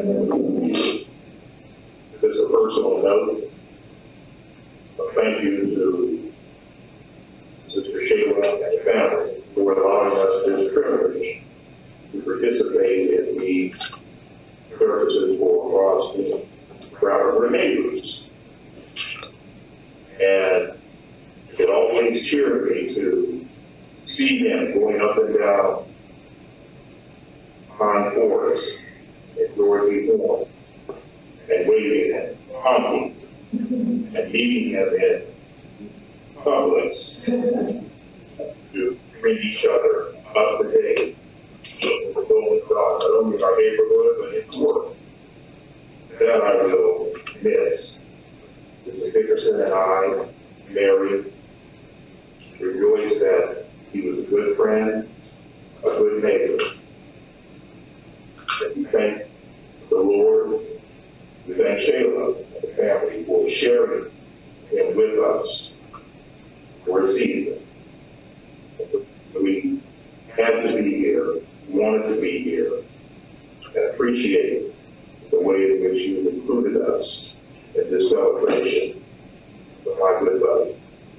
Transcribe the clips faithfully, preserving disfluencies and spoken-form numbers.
This is a personal note. A thank you to Sister Shayla and the family for allowing us this privilege to participate in the services for across the crowd of our neighbors. And it always cheered me to see them going up and down Pine Forest and Dorothy Horn and waving and honking and meeting them in Publix to bring each other up to date with the Golden Cross, not only in our neighborhood, but in work. That I will miss. Mister Dickerson and I, Mary, rejoice that he was a good friend, a good neighbor. And we thank the Lord, we thank Shayla and the family for sharing him with us for a season. We had to be here, wanted to be here, and appreciate the way in which you included us in this celebration of my good buddy.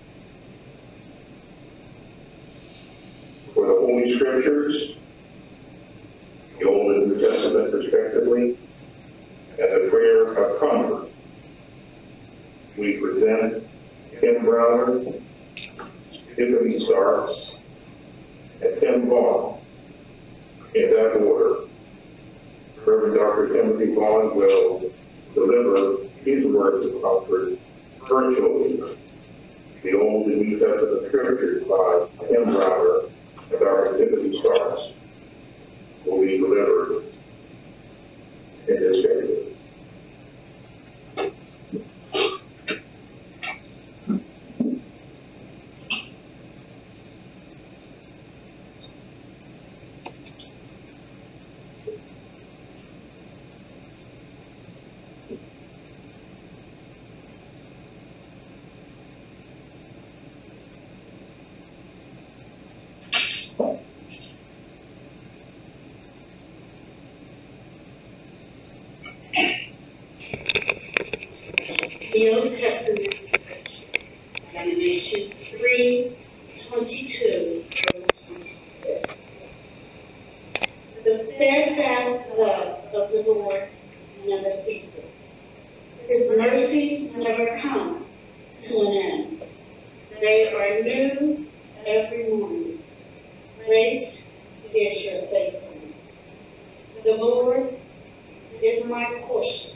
For the Holy Scriptures, the Old and New Testament respectively, and the prayer of comfort, we present Tim Browner, Tiffany Starks, and Tim Vaughn in that order. Reverend Doctor Timothy Vaughn will deliver his words of comfort virtually. The Old and New Testament Scriptures by Tim Browner and Doctor Timothy Starks will be delivered in this area. The Old Testament Scripture, Lamentations three, twenty-two through twenty-six. The steadfast love of the Lord never ceases. His mercies never come to an end. They are new every morning. Great is your faithfulness. The Lord is my portion.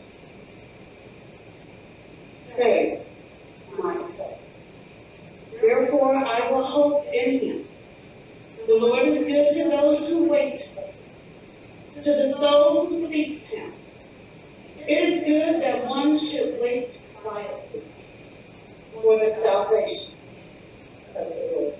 Say, my soul. Therefore I will hope in him. The Lord is good to those who wait for him, to the soul who seeks him. It is good that one should wait quietly for the salvation of the Lord.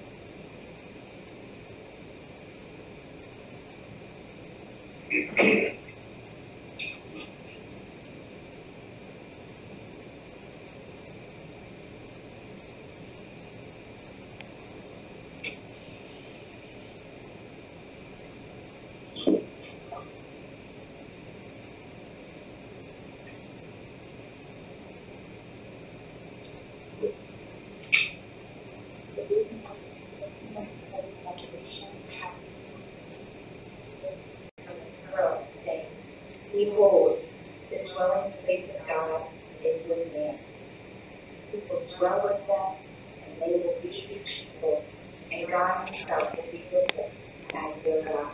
Behold, the dwelling place of God is with man. He will dwell with them, and they will be his people, and God himself will be with them as their God.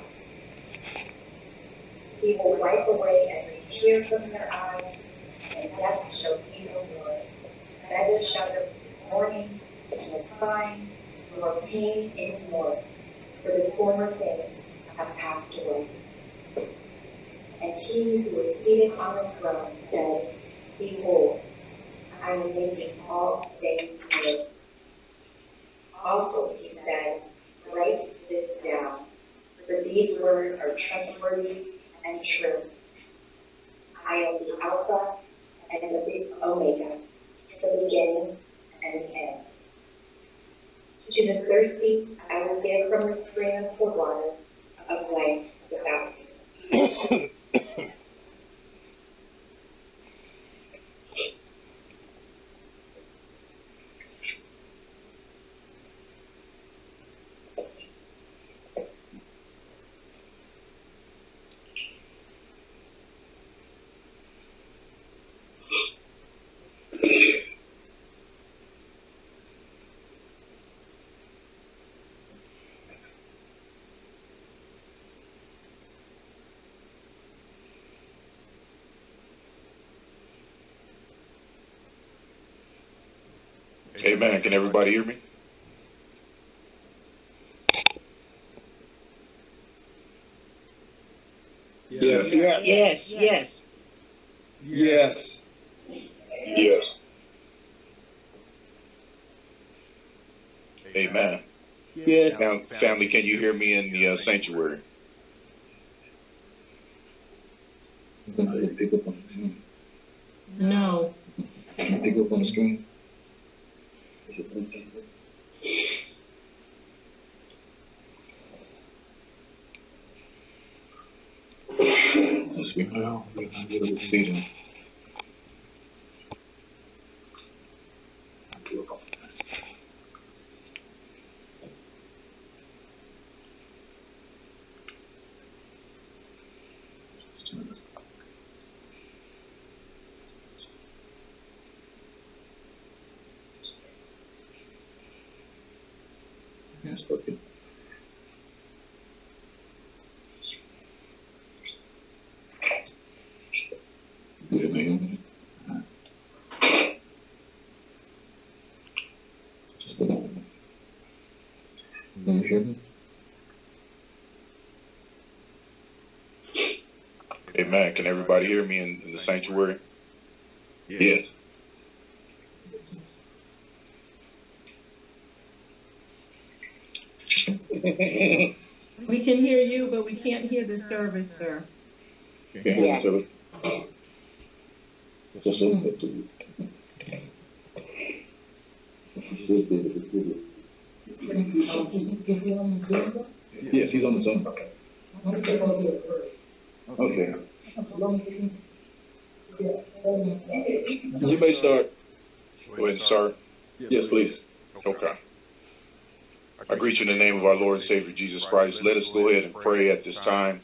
He will wipe away every tear from their eyes, and death shall be no more. Neither shall there be mourning, nor crying, nor pain any more, for the former things have passed away. And he who was seated on the throne said, Behold, I am making all things new. Also he said, Write this down, for these words are trustworthy and true. I am the Alpha and the Omega, the beginning and the end. To the thirsty I will give from the spring of the water of life without end. Amen. Can everybody hear me? Yes. Yes, yes, yes. Yes. Yes. Amen. Yes. Now, family, can you hear me in the uh, sanctuary? Pick up on the screen. No. Pick up on the screen. Just speak now. We'll see them. Yes, okay. Good, man. Just a moment. Can you hear me? Amen. Can everybody hear me in, in the sanctuary? Yes. We can hear you, but we can't hear the service, sir. Can you hear Yes. the service? Just a little bit. Yes, he's on the Zoom. Okay. You may start. Go ahead and start. Yes, please. Okay. I greet you in the name of our Lord and Savior Jesus Christ. Let us go ahead and pray at this time.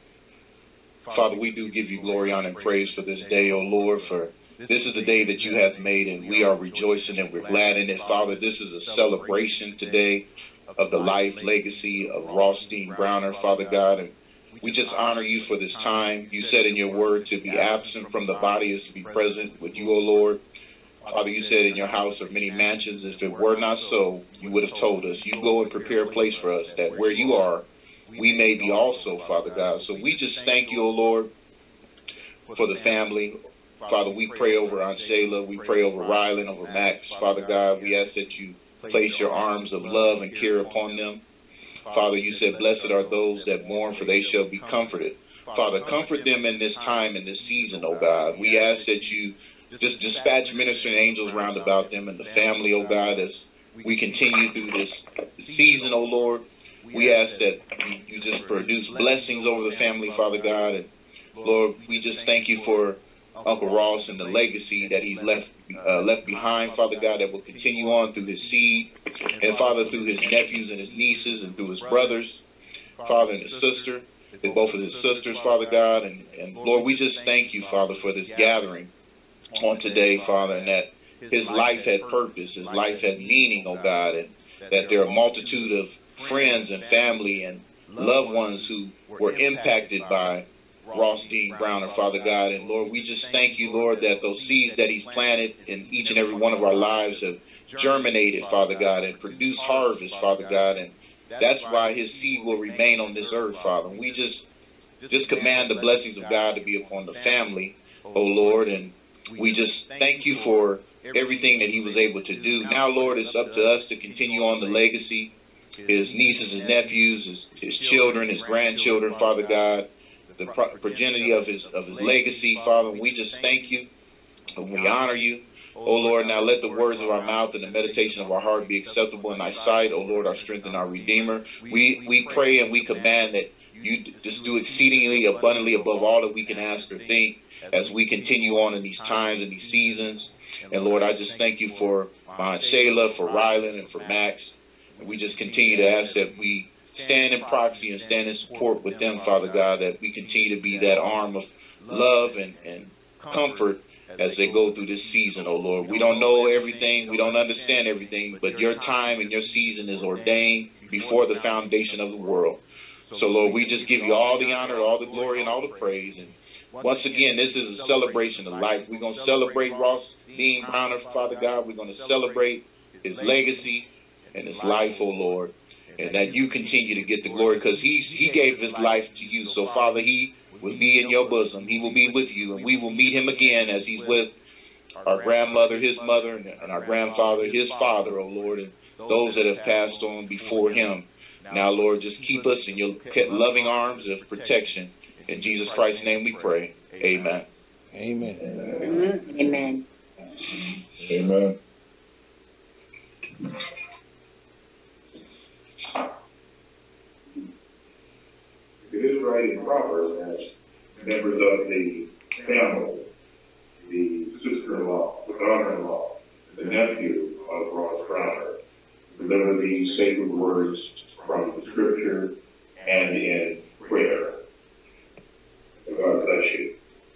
Father, we do give you glory, honor, and praise for this day, O Lord, for this is the day that you have made, and we are rejoicing and we're glad in it. Father, this is a celebration today of the life, legacy of Ross Dean Browner, Father God, and we just honor you for this time. You said in your word to be absent from the body is to be present with you, O Lord. Father, you said in your house are many mansions. If it were not so, you would have told us. You go and prepare a place for us, that where you are, we may be also, Father God. So we just thank you, O Lord, for the family. Father, we pray over Aunt Shayla. We pray over Rylan, over Max. Father God, we ask that you place your arms of love and care upon them. Father, you said, blessed are those that mourn, for they shall be comforted. Father, comfort them in this time, in this season, oh God. We ask that you just dispatch ministering angels round about them and the family, oh God, as we continue through this season, oh Lord. We ask that you just produce blessings over the family, Father God. And Lord, we just thank you for Uncle Ross and the legacy that he's left uh, left behind, Father God, that will continue on through his seed, and Father, through his nephews and his nieces and through his brothers, Father, and his sister, and both of his sisters, Father God. And, and Lord, we just thank you, Father, for this gathering on today, Father, and that his life had purpose, his life had meaning, oh God, and that there are a multitude of friends and family and loved ones who were impacted by Ross Dean Browner, Father God. And Lord, we just thank you, Lord, that those seeds that he's planted in each and every one of our lives have germinated, Father God, and produced harvest, Father God. And that's why his seed will remain on this earth, Father. And we just, just command the blessings of God to be upon the family, oh Lord. And we just thank you for everything that he was able to do. Now, Lord, it's up to us to continue on the legacy, his nieces, his nephews, his, his children, his grandchildren, Father God, the progeny of his of his legacy, Father. We just thank you and we honor you. Oh Lord, now let the words of our mouth and the meditation of our heart be acceptable in thy sight, oh Lord, our strength and our Redeemer. We we pray and we command that you just do exceedingly abundantly above all that we can ask or think as we continue on in these times and these seasons. And Lord, I just thank you for my Aunt Shayla, for Rylan, and for Max. And we just continue to ask that we stand in proxy and stand in support with them, Father God, that we continue to be that arm of love and, and comfort as they go through this season, oh Lord. We don't know everything, we don't understand everything, but your time and your season is ordained before the foundation of the world. So Lord, we just give you all the honor, all the glory, and all the praise. And once again, this is a celebration of life. We're going to celebrate Ross Dean Browner, Father God. We're going to celebrate his legacy, and his life, oh Lord, and that you continue to get the glory, because he's he gave his life to you. So Father, he will be in your bosom. He will be with you, and we will meet him again as he's with our grandmother, his mother, and our grandfather, his father, oh Lord, and those that have passed on before him. Now, Lord, just keep us in your loving arms of protection. In Jesus Christ's name we pray. Amen. Amen. Amen. Amen. It is right and proper as members of the family, the sister-in-law, the daughter-in-law, the nephew of Ross Crowner, deliver these sacred words from the scripture and in prayer. God bless you.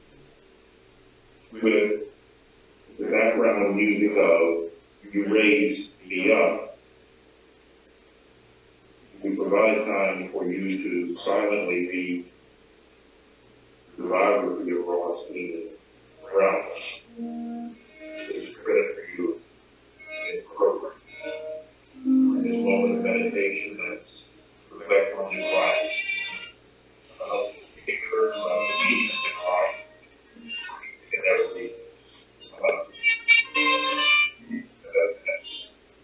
With the background music of You Raised Me Up, we provide time for you to silently read the biography of Ross Dean Brown. It's credit for you in the program. In this moment of meditation, let's reflect on his life. Uh, pictures of the Jesus in life. You can never be. Uh, that's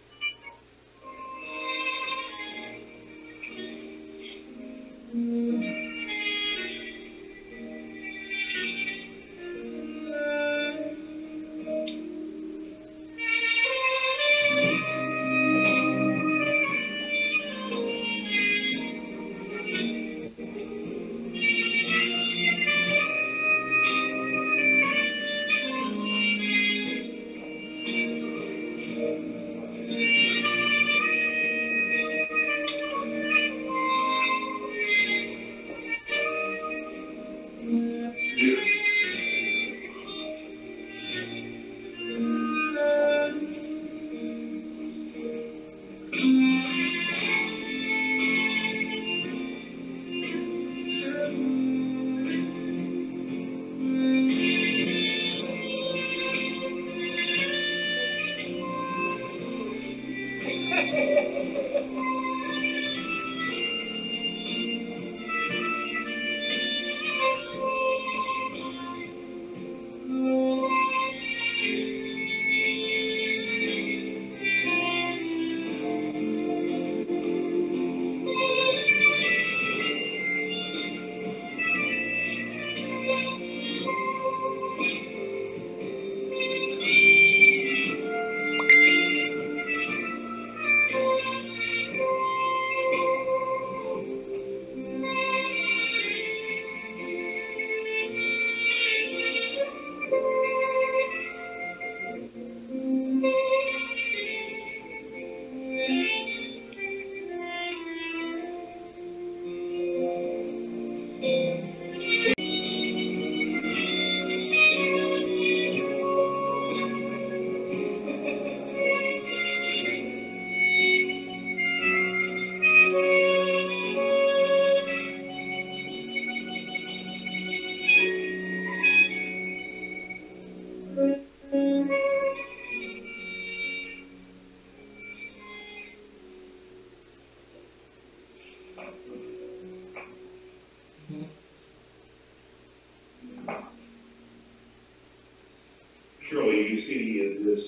surely you see in this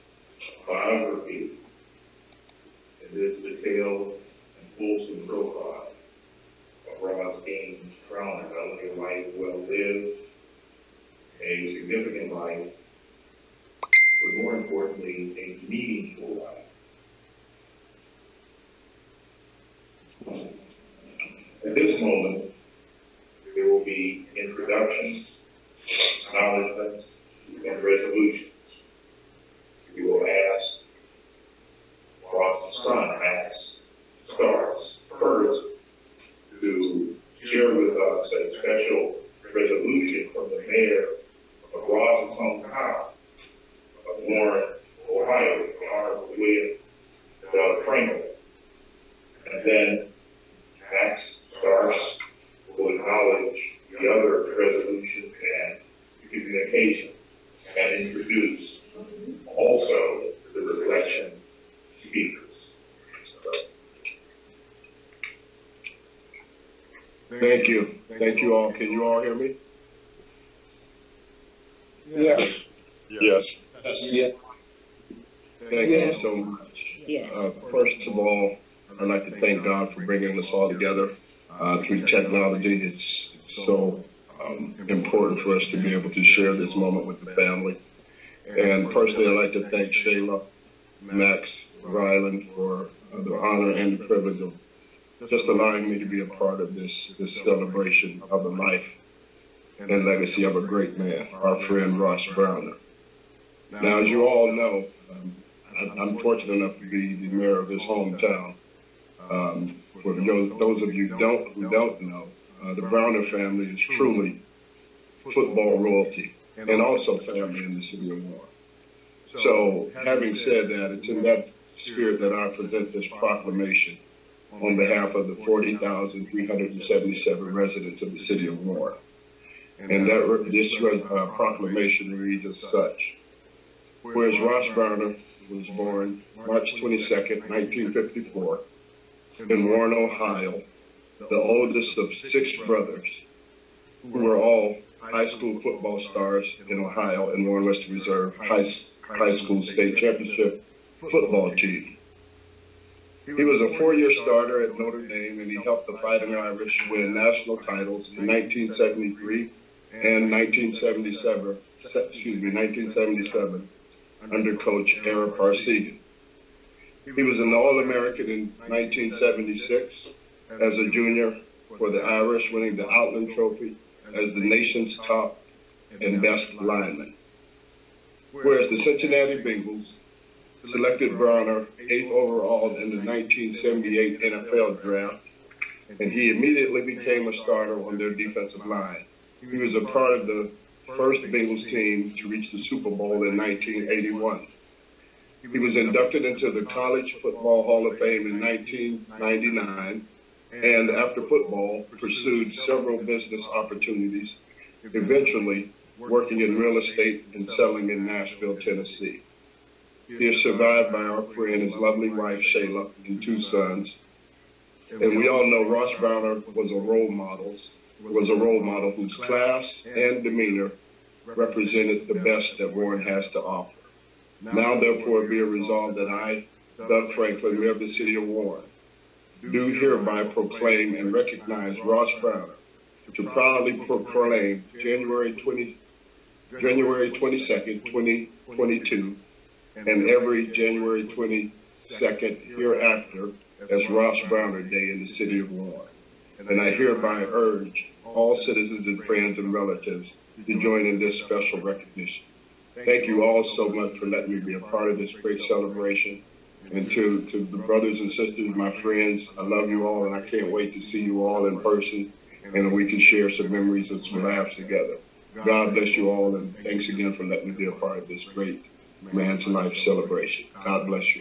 biography, in this detailed and fulsome profile of Ross Dean Crowner, not only a life well lived, a significant life, but more importantly, a meaningful life. At this moment, there will be introductions, acknowledgments, and resolutions. We will ask, Ross's son asks, starts first to share with us a special resolution from the mayor of Ross's hometown of Warren, Ohio, the Honorable William Doug Franklin. And then Max Starks will acknowledge the other resolutions and communications and introduce also the reflection Thank you. Thank you all. Can you all hear me? Yes. Yes. Yeah. Thank Yes. you so much. Yes. Uh, first of all, I'd like to thank God for bringing us all together uh, through technology. It's so um, important for us to be able to share this moment with the family. And personally, I'd like to thank Shayla, Max, Ryland for uh, the honor and the privilege of just allowing me to be a part of this, this celebration of the life and legacy of a great man, our friend Ross Browner. Now, as you all know, um, I, I'm fortunate enough to be the mayor of this hometown. Um, for those, those of you don't, who don't know, uh, the Browner family is truly football royalty and also family in the city of Warren. So, having said that, it's in that spirit that I present this proclamation on behalf of the forty thousand three hundred seventy-seven residents of the city of Warren. And that this uh, proclamation reads as such. Whereas Ross Browner was born March twenty-second, nineteen fifty-four, in Warren, Ohio, the oldest of six brothers, who were all high school football stars in Ohio and Warren Western Reserve High, high School State Championship football team. He was a four-year starter at Notre Dame, and he helped the Fighting Irish win national titles in nineteen seventy-three and nineteen seventy-seven, excuse me, nineteen seventy-seven, under Coach Ara Parseghian. He was an All-American in nineteen seventy-six as a junior for the Irish, winning the Outland Trophy as the nation's top and best lineman. Whereas the Cincinnati Bengals selected Browner eighth overall in the nineteen seventy-eight N F L draft, and he immediately became a starter on their defensive line. He was a part of the first Bengals team to reach the Super Bowl in nineteen eighty-one. He was inducted into the College Football Hall of Fame in nineteen ninety-nine, and after football, pursued several business opportunities, eventually working in real estate and selling in Nashville, Tennessee. He is survived by our friend, his lovely wife, Shayla, and two sons. And we all know Ross Browner was a role model, was a role model whose class and demeanor represented the best that Warren has to offer. Now, therefore, be it resolved that I, Doug Franklin, Mayor of the City of Warren, do hereby proclaim and recognize Ross Browner to proudly proclaim January twentieth, January twenty-second, twenty twenty-two, and every January twenty-second hereafter as Ross Browner Day in the City of Warren. And I hereby urge all citizens and friends and relatives to join in this special recognition. Thank you all so much for letting me be a part of this great celebration. And to, to the brothers and sisters, my friends, I love you all, and I can't wait to see you all in person, and we can share some memories and some laughs together. God bless you all, and thanks again for letting me be a part of this great Man's Life celebration. God bless you.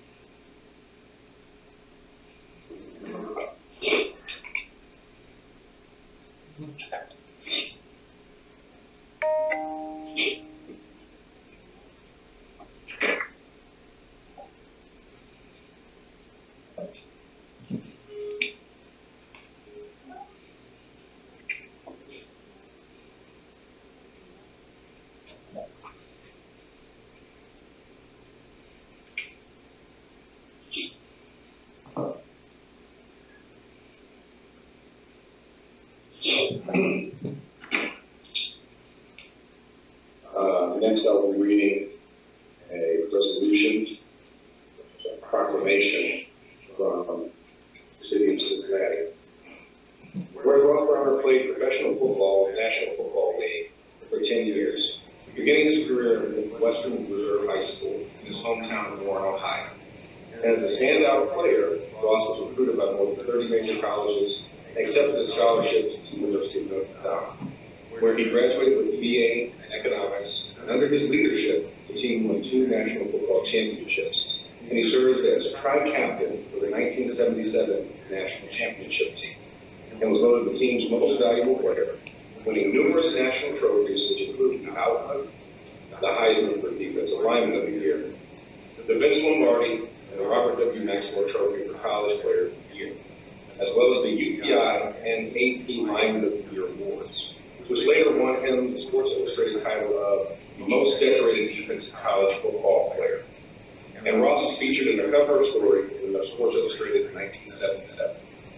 Uh, next, I will be reading a resolution, a proclamation from the city of Cincinnati. Where Ross Browner played professional football in the National Football League for ten years, beginning his career at Western Reserve High School in his hometown of Warren, Ohio. As a standout player, Ross was recruited by more than thirty major colleges and accepted a scholarship to the University of Notre Dame, where he graduated with a B A in economics, and under his leadership, the team won two national football championships, and he served as tri-captain for the nineteen seventy-seven national championship team, and was voted the team's most valuable player, winning numerous national trophies, which included the Outland, the Heisman for Defensive Lineman of the Year, the Vince Lombardi, and the Robert W. Maxwell Trophy for College Player of the Year. as well as the U P I and A P Lineman of the Year awards, which later won him the Sports Illustrated title of the most decorated defensive college football player. And Ross was featured in the cover story in the Sports Illustrated in nineteen seventy-seven.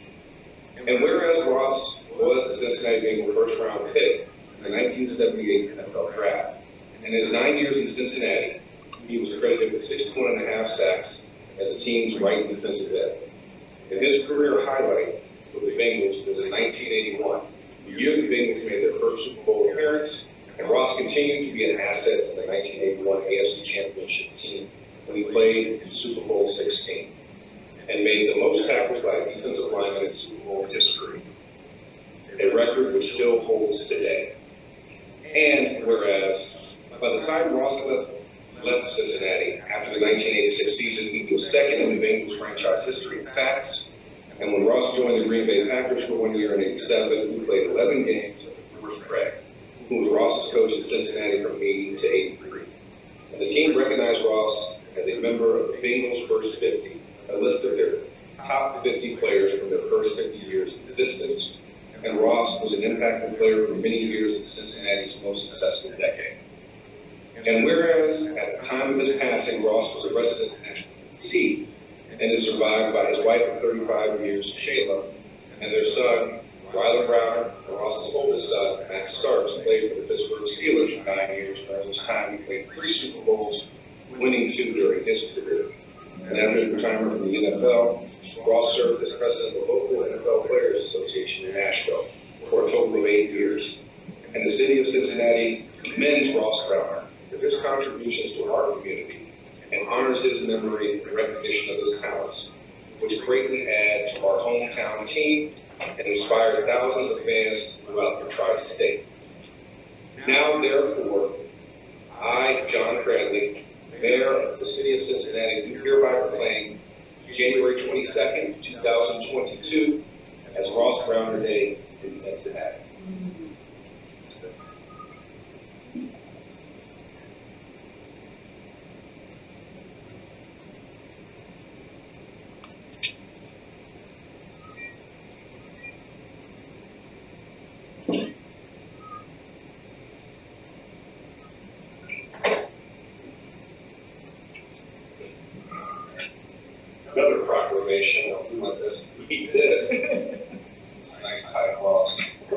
And whereas Ross was the Cincinnati Bengals first round pick in the nineteen seventy-eight N F L draft, and in his nine years in Cincinnati, he was credited with sixty-one and a half sacks as the team's right defensive end. And his career highlight with the Bengals was in nineteen eighty-one, the year the Bengals made their first Super Bowl appearance, and Ross continued to be an asset to the nineteen eighty-one A F C Championship team when he played in Super Bowl sixteen, and made the most tackles by a defensive lineman in Super Bowl history, a record which still holds today. And whereas, by the time Ross left, left Cincinnati after the nineteen eighty-six season, he was second in the Bengals franchise history in sacks. And when Ross joined the Green Bay Packers for one year in eighty-seven, he played eleven games with Bruce Craig, who was Ross's coach in Cincinnati from eighty to eighty-three. And the team recognized Ross as a member of the Bengals First fifty, a list of their top fifty players from their first fifty years of existence. And Ross was an impactful player for many years in Cincinnati's most successful decade. And whereas at the time of his passing, Ross was a resident of Nashville, Tennessee, and is survived by his wife of thirty-five years, Shayla, and their son, Ryler Browner, and Ross's oldest son, Max Starks, played for the Pittsburgh Steelers for nine years. During this time, he played three Super Bowls, winning two during his career. And after his retirement from the N F L, Ross served as president of the local N F L Players Association in Nashville for a total of eight years. And the city of Cincinnati commends Ross Browner for his contributions to our community and honors his memory and recognition of his talents, which greatly add to our hometown team and inspire thousands of fans throughout the tri-state. Now, therefore, I, John Cradley, Mayor of the City of Cincinnati, do hereby proclaim January twenty-second, two thousand twenty-two as Ross Browner Day in Cincinnati. Another proclamation, I'll do my best to keep this. It's a nice high gloss.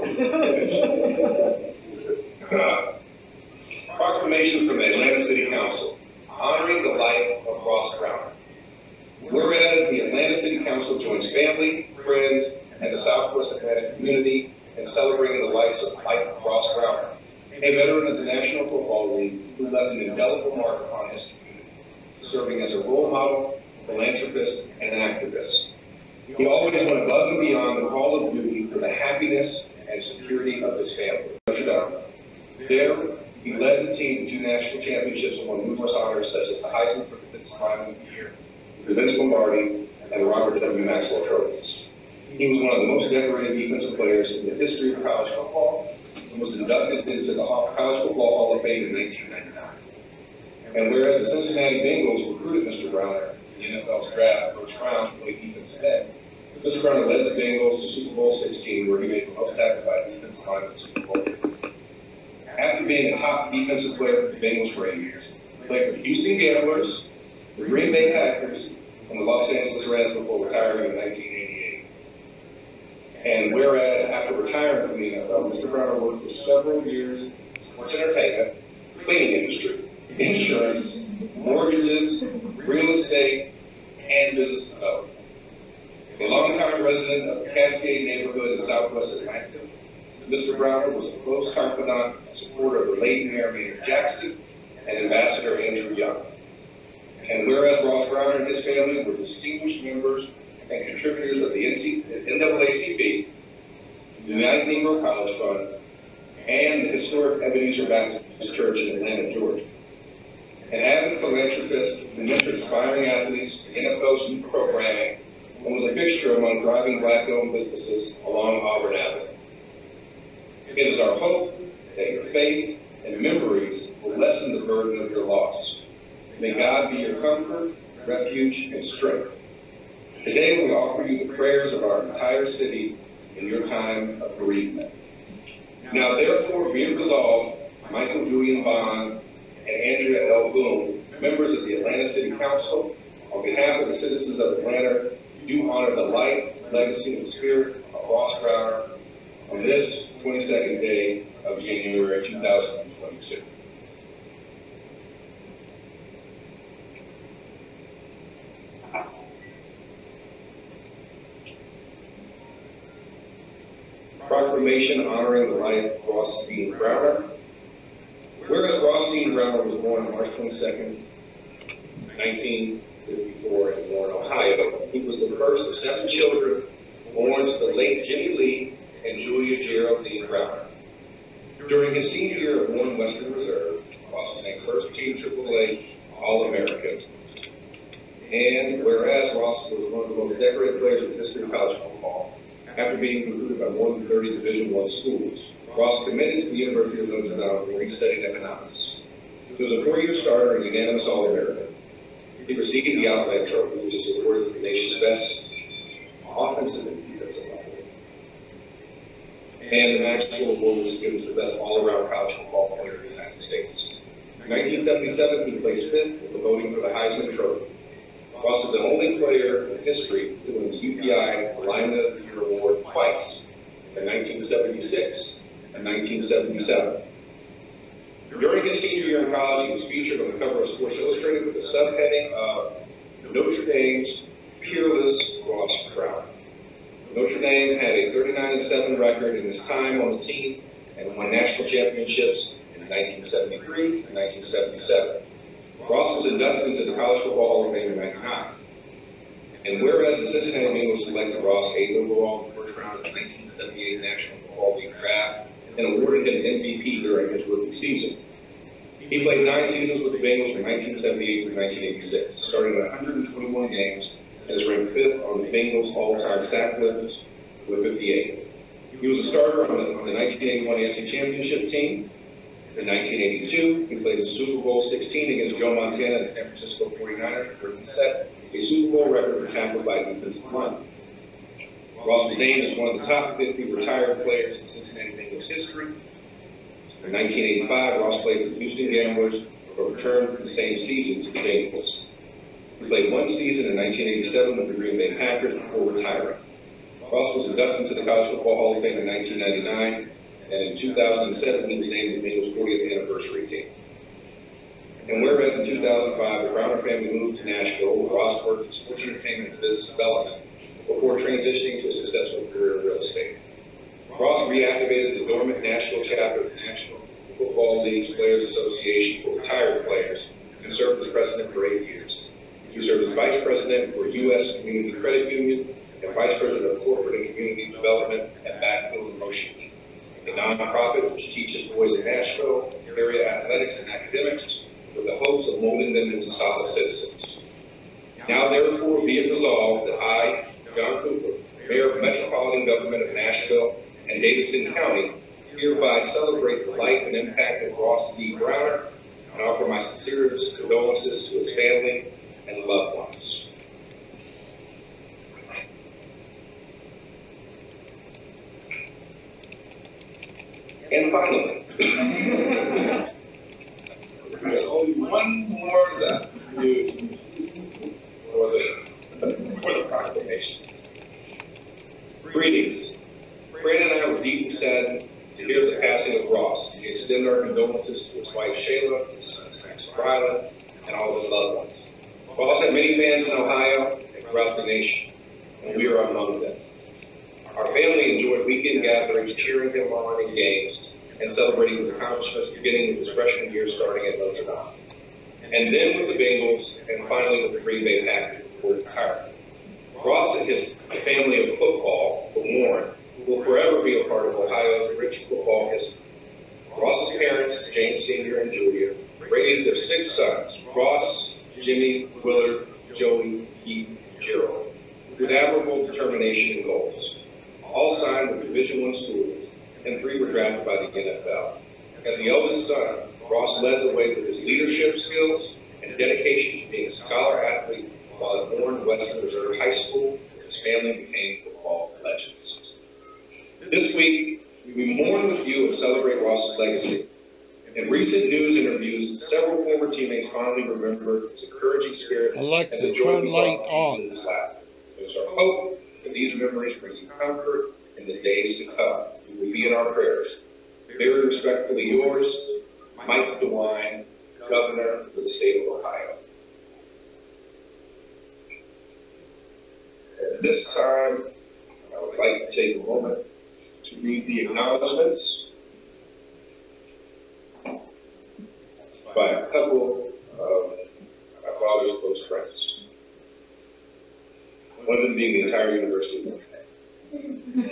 uh, proclamation from the Atlanta City Council, honoring the life of Ross Browner. Whereas the Atlanta City Council joins family, friends, and the Southwest Atlanta community in celebrating the life of, life of Ross Browner, a veteran of the National Football League who left an indelible mark upon his community, serving as a role model, philanthropist, and an activist. He always went above and beyond the call of duty for the happiness and security of his family. There, he led the team to two national championships and won numerous honors such as the Heisman for Defensive Lineman of the Year, the Vince Lombardi, and the Robert W. Maxwell trophies. He was one of the most decorated defensive players in the history of college football and was inducted into the College Football Hall of Fame in nineteen ninety-nine. And whereas the Cincinnati Bengals recruited Mister Browner in the N F L's draft first round to play defensive end, Mister Browner led the Bengals to Super Bowl sixteen, where he made the most tackles by a defensive lineman in the Super Bowl. After being a top defensive player for the Bengals for eight years, he played for the Houston Gamblers, the Green Bay Packers, and the Los Angeles Rams before retiring in nineteen eighty-eight. And whereas after retiring from the N F L, Mister Browner worked for several years in sports entertainment, cleaning industry, insurance, mortgages, real estate, and business development. A longtime resident of the Cascade neighborhood in southwest Atlanta, Mister Browner was a close confidant and supporter of the late Mayor Maynard Jackson and Ambassador Andrew Young. And whereas Ross Browner and his family were distinguished members and contributors of the N double A C P, the United Negro College Fund, and the historic Ebenezer Baptist Church in Atlanta, Georgia. An avid philanthropist who mentored aspiring athletes, N F L's youth programming, and was a fixture among thriving black-owned businesses along Auburn Avenue. It is our hope that your faith and memories will lessen the burden of your loss. May God be your comfort, refuge, and strength. Today, we offer you the prayers of our entire city in your time of bereavement. Now, therefore, be it resolved, Michael Julian Bond and Andrea L. Bloom, members of the Atlanta City Council, on behalf of the citizens of Atlanta, do honor the life, legacy, and spirit of Ross Crowder on this twenty-second day of January two thousand twenty-two. Proclamation honoring the life of Ross Dean Crowder. Whereas Ross Dean Crowder was born March twenty-second, nineteen fifty-four in Warren, Ohio, he was the first of seven children born to the late Jimmy Lee and Julia Geraldine Crowder. During his senior year at Warren Western Reserve, Ross was named first team triple A All-American. And whereas Ross was one of the most decorated players in the history of college football, after being recruited by more than thirty Division I schools, Ross committed to the University of Notre Dame where he studied economics. He was a four-year starter and unanimous All-American. He received the Outland Trophy, which is awarded to the nation's best offensive and defensive lineman. And the Maxwell Award was given to the best all-around college football player in the United States. In nineteen seventy-seven, he placed fifth in the voting for the Heisman Trophy. Ross is the only player in history to win the U P I Lineman of the Year Award twice, in nineteen seventy-six and nineteen seventy-seven. During his senior year in college, he was featured on the cover of Sports Illustrated with the subheading of Notre Dame's Peerless Ross Crowder. Notre Dame had a thirty-nine and seven record in his time on the team and won national championships in nineteen seventy-three and nineteen seventy-seven. Ross was inducted into the College Football Hall of Fame in ninety-nine. And whereas the Cincinnati Bengals selected Ross eighth overall in the first round of the nineteen seventy-eight National Football League draft and awarded him M V P during his rookie season. He played nine seasons with the Bengals from nineteen seventy-eight through nineteen eighty-six, starting at one hundred twenty-one games, and is ranked fifth on the Bengals all-time sack list with fifty-eight. He was a starter on the, on the nineteen eighty-one A F C Championship team. In nineteen eighty-two, he played in Super Bowl sixteen against Joe Montana and the San Francisco forty-niners, where he set a Super Bowl record for tackles by defensive linemen. Ross was named as one of the top fifty retired players in Cincinnati Bengals history. In nineteen eighty-five, Ross played for the Houston Gamblers, but returned for the same season to the Bengals. He played one season in nineteen eighty-seven with the Green Bay Packers before retiring. Ross was inducted into the College Football Hall of Fame in nineteen ninety-nine, and in two thousand seven, he was named the Bengals' fortieth anniversary team. And whereas in two thousand five, the Crowder family moved to Nashville, where Ross worked in sports entertainment and business development before transitioning to a successful career in real estate. Ross reactivated the dormant Nashville chapter of the National Football League's Players Association for retired players and served as president for eight years. He served as vice president for U S Community Credit Union and vice president of corporate and community development at Backfield and Motion, a nonprofit which teaches boys in Nashville area athletics and academics with the hopes of molding them into solid citizens. Now, therefore, be it resolved that I, John Cooper, Mayor of the Metropolitan Government of Nashville and Davidson County, hereby celebrate the life and impact of Ross D. Crowder and offer my sincerest condolences to his family and loved ones. And finally, there's only one more that you for the for the proclamation. Greetings. Fran and I were deeply saddened to hear the passing of Ross. We extend our condolences to his wife Shayla, his sons Max and Rylan, and all of his loved ones. Ross had many fans in Ohio and throughout the nation, and we are among them. Our family enjoyed weekend gatherings, cheering him on in games, and celebrating his accomplishments beginning with his freshman year starting at Notre Dame. And then with the Bengals, and finally with the Green Bay Packers before retirement. Ross and his family of football, the Warren, will forever be a part of Ohio's rich football history. Ross's parents, James Senior and Julia, raised their six sons, Ross, Jimmy, Willard, Joey, Keith, Gerald, with admirable determination and goals. All signed with Division I schools, and three were drafted by the N F L. As the eldest son, Ross led the way with his leadership skills and dedication to being a scholar athlete while while at Warren Western Reserve High School, his family became football legends. This week, we mourn with you and celebrate Ross's legacy. In recent news interviews, several former teammates fondly remember his encouraging spirit Alexa, and the joy turn he light brought on. in his life. It is our hope that these memories bring you comfort in the days to come. You will be in our prayers. Very respectfully yours, Mike DeWine, Governor of the state of Ohio. At this time, I would like to take a moment to read the acknowledgments by a couple of my father's close friends. One of them being the entire University of Notre Dame.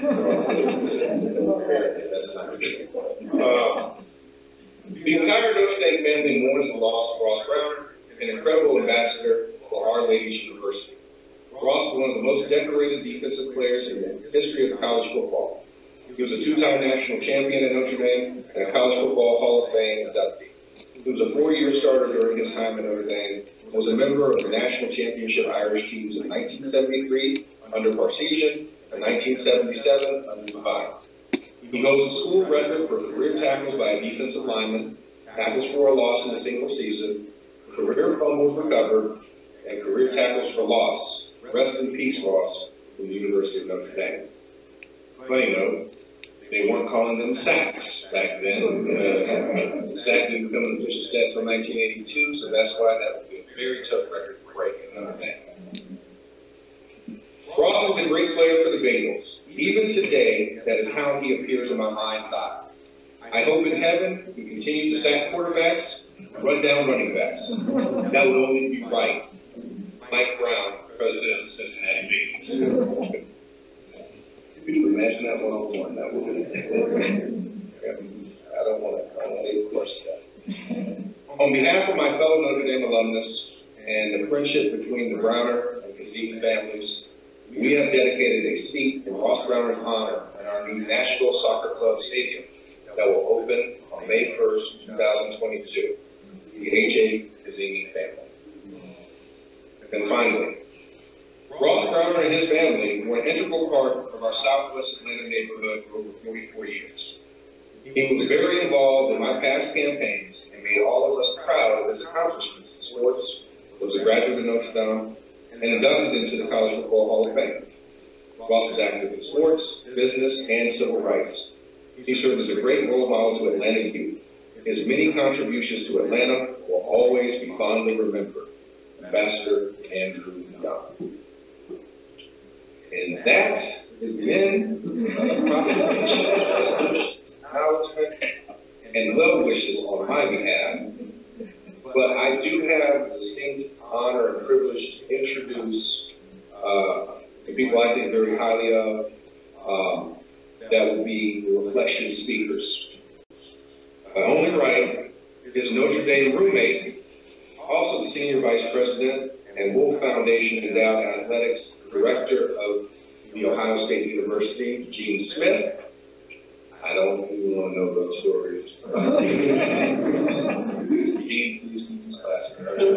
That's not true. Uh, the entire Notre Dame family mourns the loss of Ross Browner, an incredible ambassador for Our Lady's University. Ross was one of the most decorated defensive players in the history of college football. He was a two-time national champion at Notre Dame and a College Football Hall of Fame inductee. He was a four-year starter during his time at Notre Dame, was a member of the national championship Irish teams in nineteen seventy-three under Parseghian and nineteen seventy-seven under Devine. He holds a school record for career tackles by a defensive lineman, tackles for a loss in a single season, career fumbles recovered, and career tackles for loss. Rest in peace, Ross, from the University of Notre Dame. Funny note, they weren't calling them sacks back then. Uh, sack didn't become an official stat until nineteen eighty-two, so that's why that would be a very tough record to break in Notre Dame. Ross is a great player for the Bengals. Even today, that is how he appears in my mind's eye. I hope in heaven he continues to sack quarterbacks, run down running backs. That would only be right. Mike Brown, president of the Cincinnati Bengals. Could you imagine that one-on-one? That would be. I don't want to. I don't want to question that. On behalf of my fellow Notre Dame alumnus and the friendship between the Browner and Kazemi families, we have dedicated a seat in Ross Browner's honor in our new Nashville Soccer Club Stadium that will open on May first, two thousand twenty-two. The H A Kazemi family. And finally, Ross Browner and his family were an integral part of our Southwest Atlanta neighborhood for over forty-four years. He was very involved in my past campaigns and made all of us proud of his accomplishments in sports, was a graduate of Notre Dame, and inducted into the College Football Hall of Fame. Ross was active in sports, business, and civil rights. He served as a great role model to Atlanta youth. His many contributions to Atlanta will always be fondly remembered. Ambassador Andrew Young. And that has been a proclamation, acknowledgement, and well wishes on my behalf. But I do have the distinct honor and privilege to introduce uh, the people I think very highly of. Um, that will be the reflection speakers. My only right is Notre Dame roommate, also the Senior Vice President and Wolf Foundation Endowed Athletics Director of the Ohio State University, Gene Smith. I don't even want to know those stories. Gene, please keep this class.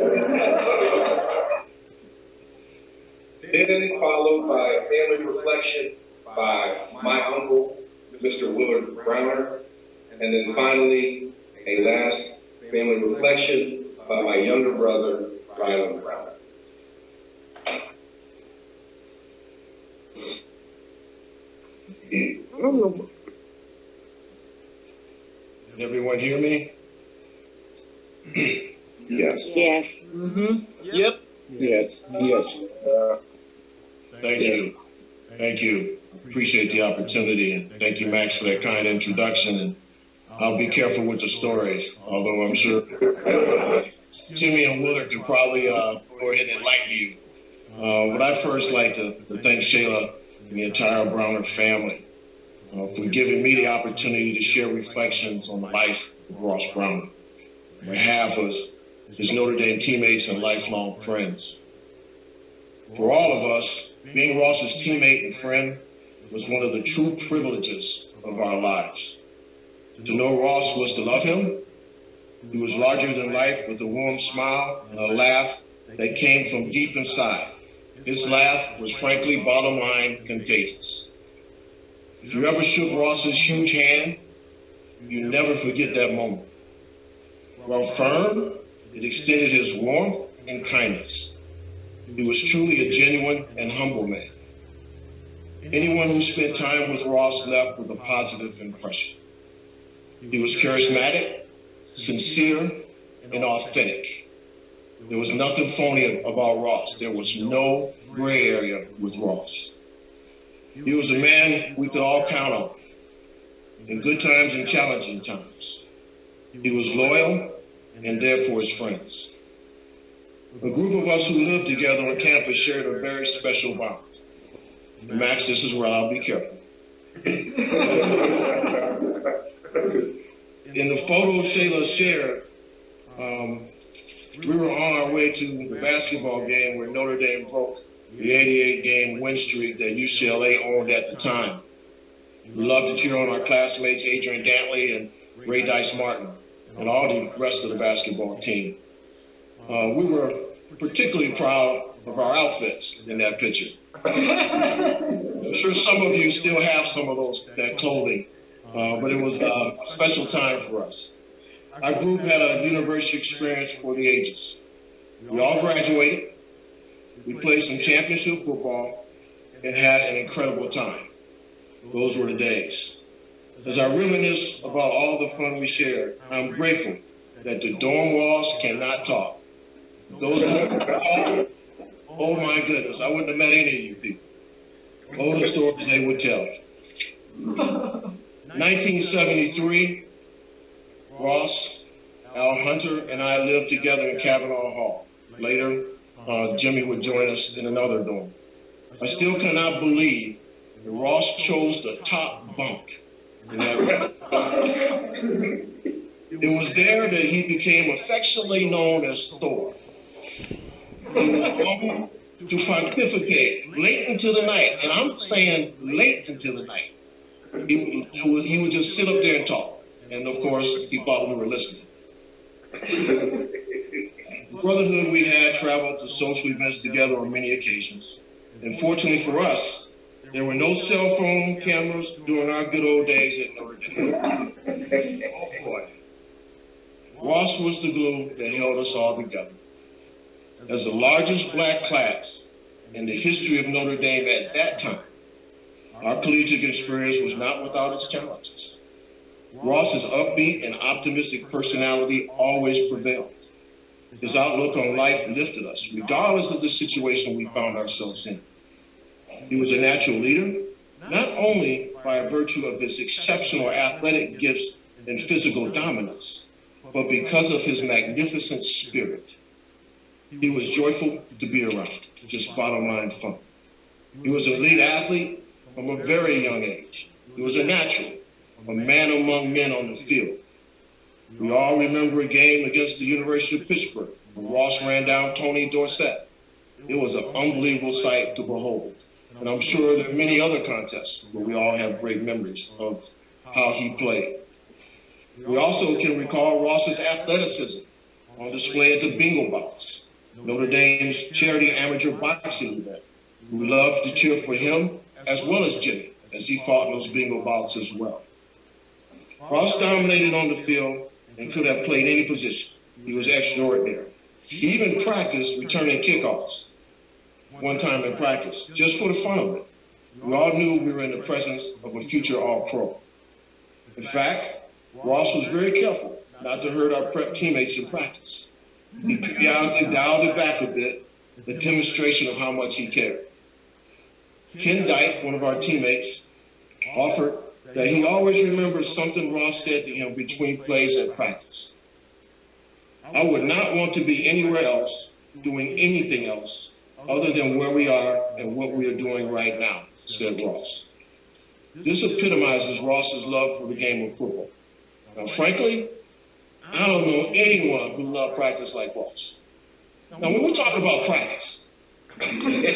Then followed by family reflection by my uncle, Mister Willard Browner, and then finally a last family reflection by my younger brother, Rylan Browner. Can everyone hear me? Yes. Yes. Mm-hmm. Yep. Yes. Yes. Uh, thank you. Thank you. Appreciate the opportunity, and thank you, Max, for that kind introduction. And I'll be careful with the stories, although I'm sure Jimmy and Willard could probably uh, go ahead and enlighten you. Uh, would I first like to, to thank Shayla and the entire Browner family uh, for giving me the opportunity to share reflections on the life of Ross Browner on behalf of his Notre Dame teammates and lifelong friends. For all of us, being Ross's teammate and friend was one of the true privileges of our lives. To know Ross was to love him. He was larger than life with a warm smile and a laugh that came from deep inside. His laugh was frankly, bottom line, contagious. If you ever shook Ross's huge hand, you never forget that moment. While firm, it extended his warmth and kindness. He was truly a genuine and humble man. Anyone who spent time with Ross left with a positive impression. He was charismatic, sincere, and authentic. There was nothing phony about Ross. There was no gray area with Ross. He was a man we could all count on, in good times and challenging times. He was loyal and there for his friends. A group of us who lived together on campus shared a very special bond. Max, this is where I'll be careful. In the photo Shayla shared, um, we were on our way to the basketball game where Notre Dame broke the eighty-eight game win streak that U C L A owned at the time. We loved to cheer on our classmates, Adrian Dantley and Ray Dice Martin, and all the rest of the basketball team. Uh, we were particularly proud of our outfits in that picture. I'm sure some of you still have some of those, that clothing, uh, but it was uh, a special time for us. Our group had a university experience for the ages. We all graduated, we played some championship football, and had an incredible time. Those were the days. As I reminisce about all the fun we shared, I'm grateful that the dorm walls cannot talk. Those were, oh my goodness, I wouldn't have met any of you people. All the stories they would tell you. nineteen seventy-three, Ross, Al Hunter, and I lived together in Cavanaugh Hall. Later, uh, Jimmy would join us in another dorm. I still cannot believe that Ross chose the top bunk in that room. It was there that he became affectionately known as Thor. He was able to pontificate late into the night, and I'm saying late into the night. He, he, would, he would just sit up there and talk, and of course, he thought we were listening. The brotherhood we had traveled to social events together on many occasions, and fortunately for us, there were no cell phone cameras during our good old days at Notre Dame. Oh boy. Ross was the glue that held us all together. As the largest black class in the history of Notre Dame at that time, our collegiate experience was not without its challenges. Ross's upbeat and optimistic personality always prevailed. His outlook on life lifted us, regardless of the situation we found ourselves in. He was a natural leader, not only by virtue of his exceptional athletic gifts and physical dominance, but because of his magnificent spirit. He was joyful to be around, just bottom line fun. He was an elite athlete from a very young age. He was a natural, a man among men on the field. We all remember a game against the University of Pittsburgh when Ross ran down Tony Dorsett. It was an unbelievable sight to behold. And I'm sure there are many other contests where we all have great memories of how he played. We also can recall Ross's athleticism on display at the Bingo Box, Notre Dame's charity amateur boxing event. We loved to cheer for him as well as Jimmy as he fought in those Bingo Bouts as well. Ross dominated on the field and could have played any position. He was extraordinary. He even practiced returning kickoffs one time in practice, just for the fun of it. We all knew we were in the presence of a future All-Pro. In fact, Ross was very careful not to hurt our prep teammates in practice. He periodically dialed it back a bit, a demonstration of how much he cared. Ken Dyke, one of our teammates, offered that he always remembers something Ross said to him between plays at practice. I would not want to be anywhere else doing anything else other than where we are and what we are doing right now, said Ross. This epitomizes Ross's love for the game of football. Now, frankly, I don't know anyone who loved practice like Ross. Now, when we talk about practice, my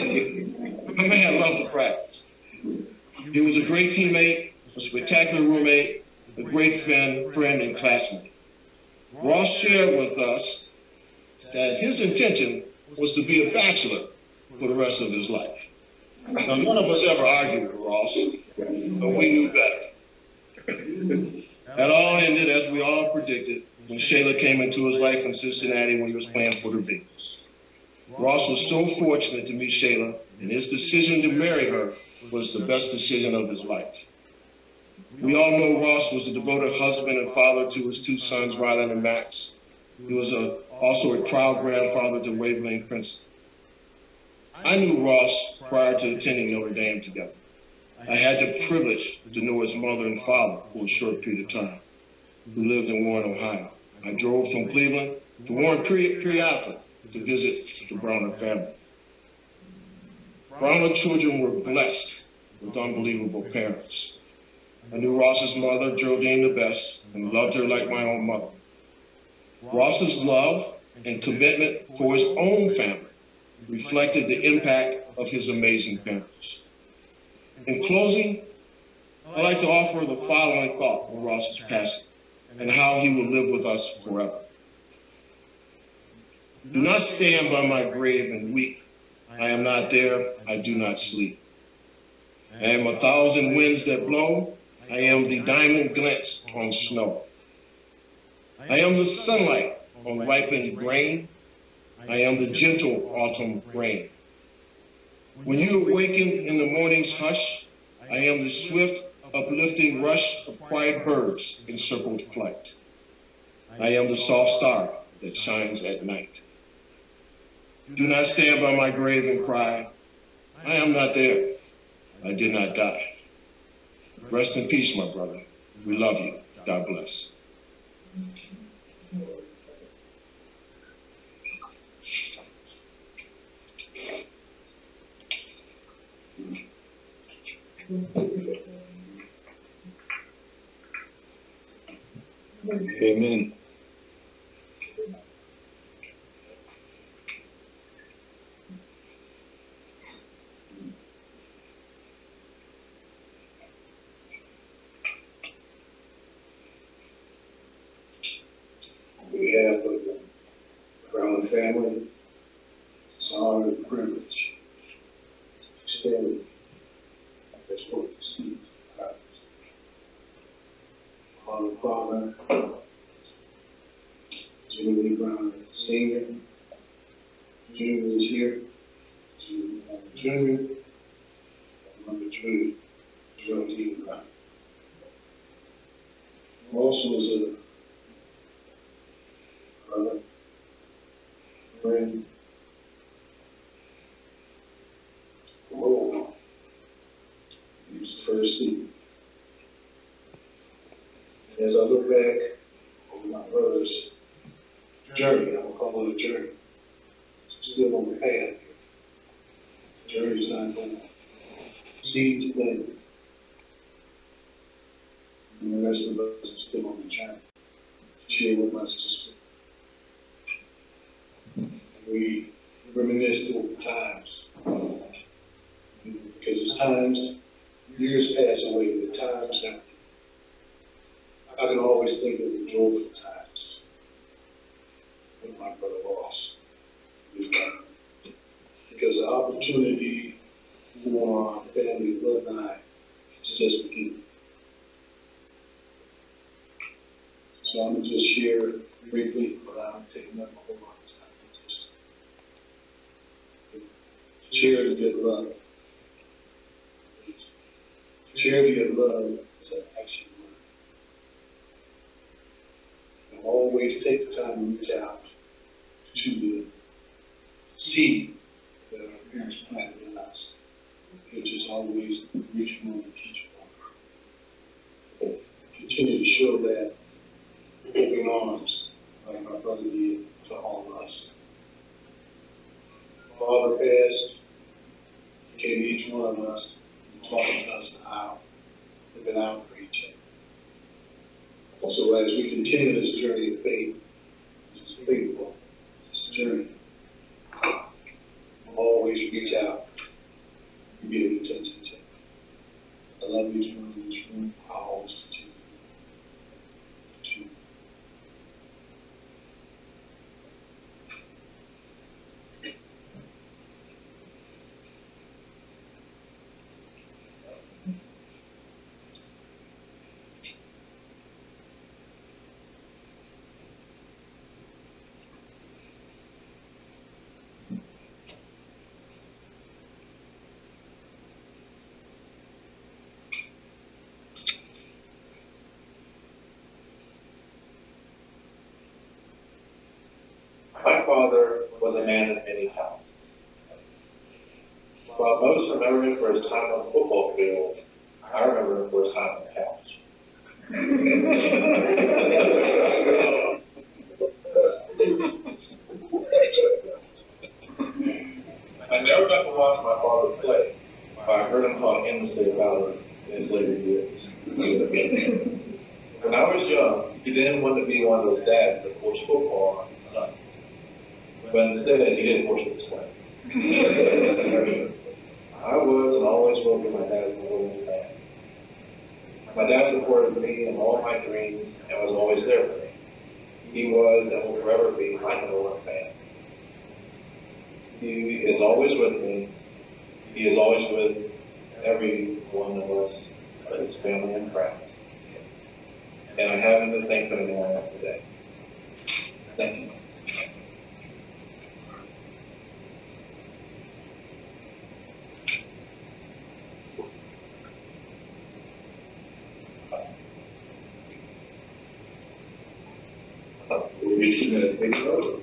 man loved to practice. He was a great teammate, a spectacular roommate, a great friend, friend and classmate. Ross shared with us that his intention was to be a bachelor for the rest of his life. Now, none of us ever argued with Ross, but we knew better. That all ended, as we all predicted, when Shayla came into his life in Cincinnati when he was playing for the Bengals. Ross was so fortunate to meet Shayla, and his decision to marry her was the best decision of his life. We all know Ross was a devoted husband and father to his two sons, Rylan and Max. He was a, also a proud grandfather to Waverly and Princeton. I knew Ross prior to attending Notre Dame together. I had the privilege to know his mother and father for a short period of time, who lived in Warren, Ohio. I drove from Cleveland to Warren periodically to visit the Browner family. Browner children were blessed with unbelievable parents. I knew Ross's mother, Geraldine, the best, and loved her like my own mother. Ross's love and commitment for his own family reflected the impact of his amazing parents. In closing, I'd like to offer the following thought on Ross's passing and how he will live with us forever. Do not stand by my grave and weep. I am not there, I do not sleep. I am a thousand winds that blow. I am the diamond glints on snow. I am the sunlight on ripened grain. I am the gentle autumn rain. When you awaken in the morning's hush, I am the swift, uplifting rush of quiet birds in circled flight. I am the soft star that shines at night. Do not stand by my grave and cry, I am not there, I did not die. Rest in peace, my brother. We love you. God bless. Amen. On behalf of the Brown family, it's an honor and privilege to stand as both the seats of ours. Father Palmer, Jimmy Lee Brown is senior. Junior is here. Junior, Junior, Mother Junior, Geraldine Brown. Also is a brother, friend, role model. He was the first seat. As I look back on my brother's journey, I will call it a journey, still on the path. The journey's not done. Seeds planted. And the rest of us are still on the journey. Share with my sister. We reminisced over times. Because as times, years pass away, the times now. I can always think of the joyful times with my brother Ross. Because the opportunity for our family bloodline is just beginning. So I'm going to just share briefly, but I'm taking up a whole lot of time. Just share the good love. Share the good love is an action word. And always take the time to reach out to the seed that our parents planted in us, which is always reachable and teachable. Continue to show that open arms, like my brother did to all of us. Father passed, gave each one of us, and taught us how to live out for each other. So as we continue this journey of faith, this is faithful, this journey, always reach out and give attention to. I love each one in this room. I always continue. My father was a man of many talents. While most remember him for his time on the football field, I remember him for his time on the couch. I never got to watch my father play, but I heard him talk endlessly about it in his later years. When I was young, he didn't want to be one of those dads that coach football on his son. But instead, he did worship his wife. I was and always will be my dad's number one fan. My dad supported me in all my dreams and was always there for me. He was and will forever be my number one fan. He is always with me. He is always with every one of us, his family and friends. And I have him to thank for the morning of today. Thank you. We should uh, take a vote.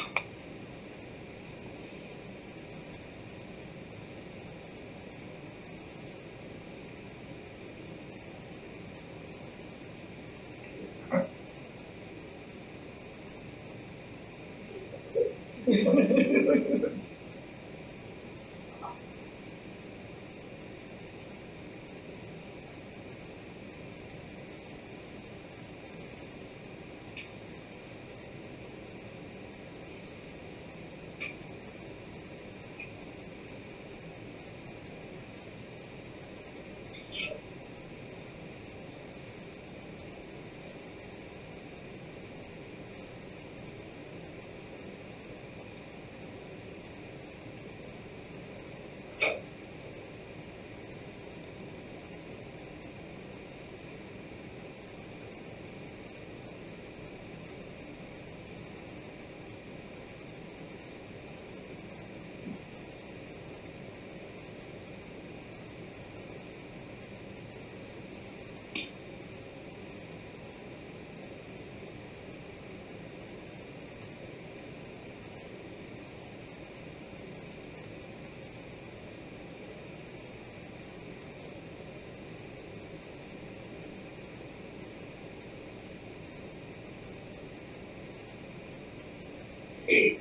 Eight.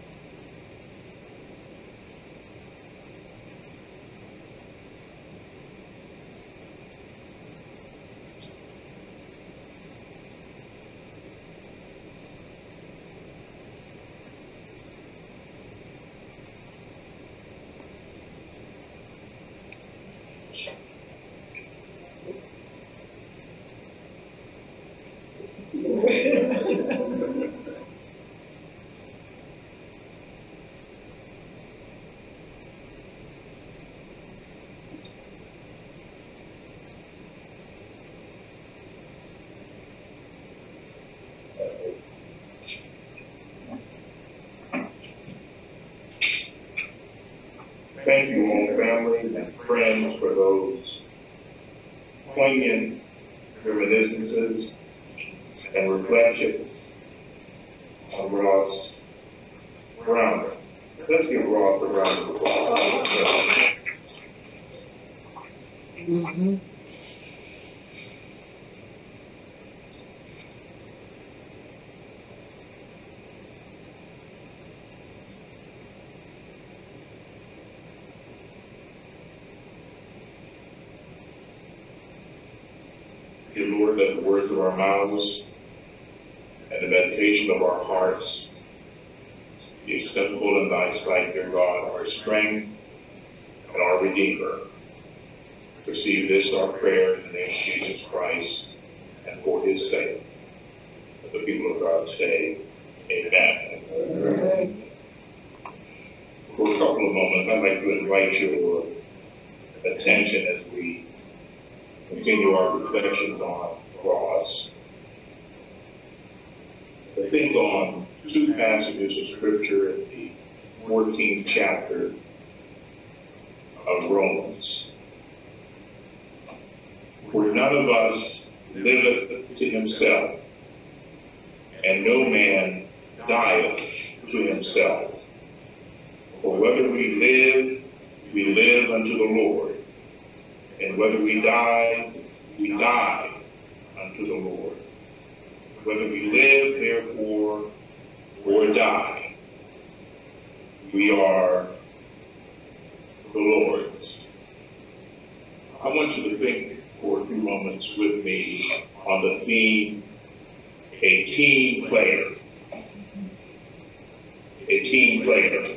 Thank you, all families and friends, for those poignant reminiscences and reflections on Ross Brown. Let's give Ross a round of applause. Mm-hmm. Dear Lord, let the words of our mouths and the meditation of our hearts be acceptable in thy sight, dear God, our strength and our Redeemer. Receive this, our prayer, in the name of Jesus Christ, and for his sake. Let the people of God say, Amen. Amen. For a couple of moments, I'd like to invite your attention as we continue our reflections on Ross. I think on two passages of Scripture in the fourteenth chapter of Romans. For none of us liveth to himself, and no man dieth to to himself. For whether we live, we live unto the Lord. And whether we die, we die unto the Lord. Whether we live, therefore, or die, we are the Lord's. I want you to think for a few moments with me on the theme, a team player. A team player.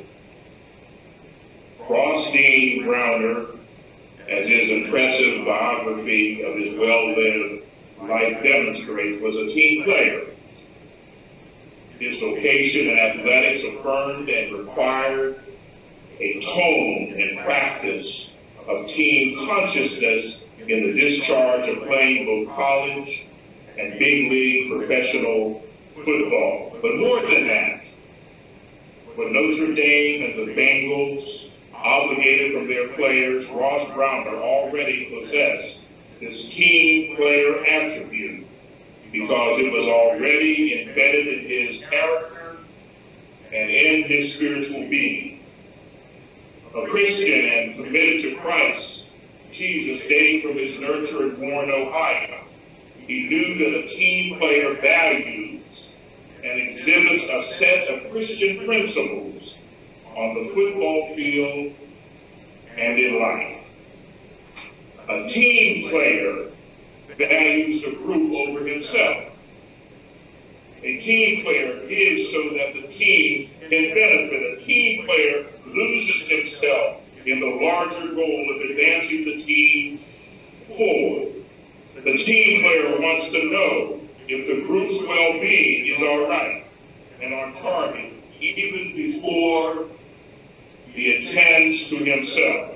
Ross Dean Browner, as his impressive biography of his well-lived life demonstrates, was a team player. His vocation in athletics affirmed and required a tone and practice of team consciousness in the discharge of playing both college and big league professional football. But more than that, when Notre Dame and the Bengals obligated from their players, Ross Browner already possessed this team player attribute because it was already embedded in his character and in his spiritual being. A Christian and committed to Christ, Jesus, dating from his nurture in Warren, Ohio, he knew that a team player values and exhibits a set of Christian principles on the football field and in life. A team player values the group over himself. A team player gives so that the team can benefit. A team player loses himself in the larger goal of advancing the team forward. The team player wants to know if the group's well-being is all right and on target, even before he attends to himself.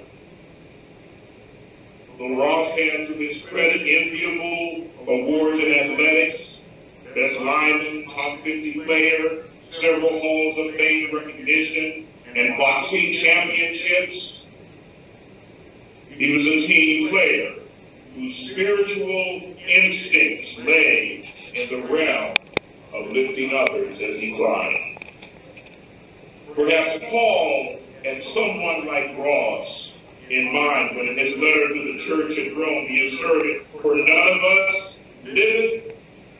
Though Ross had, to his credit, enviable awards in athletics, best lineman, top fifty player, several halls of fame recognition, and boxing championships, he was a team player whose spiritual instincts lay in the realm of lifting others as he climbed. Perhaps Paul had someone like Ross in mind when in his letter to the church at Rome he asserted, "For none of us liveth